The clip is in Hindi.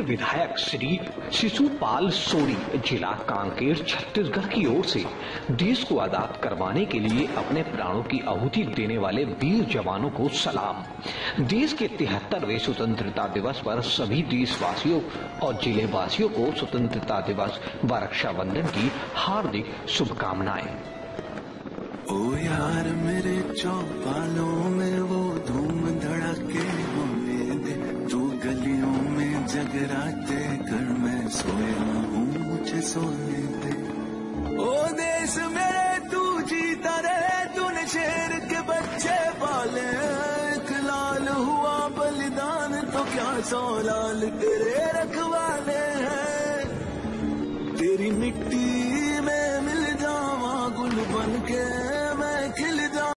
विधायक श्री शिशुपाल सोरी जिला कांकेर छत्तीसगढ़ की ओर से देश को आजाद करवाने के लिए अपने प्राणों की आहुति देने वाले वीर जवानों को सलाम। देश के 73वें स्वतंत्रता दिवस पर सभी देशवासियों और जिले वासियों को स्वतंत्रता दिवस व रक्षाबंधन की हार्दिक शुभकामनाएं। ओ यार मेरे चौपालों में वो धूम धड़के होने दे, तू गलियों में जगराते कर, मैं सोया हूँ मुझे सोने दे। ओ देश मेरे तू जीता रहे, तूने शेर के बच्चे पाले, एक लाल हुआ बलिदान तो क्या 100 लाल तेरे रखवाले हैं। तेरी मिट्टी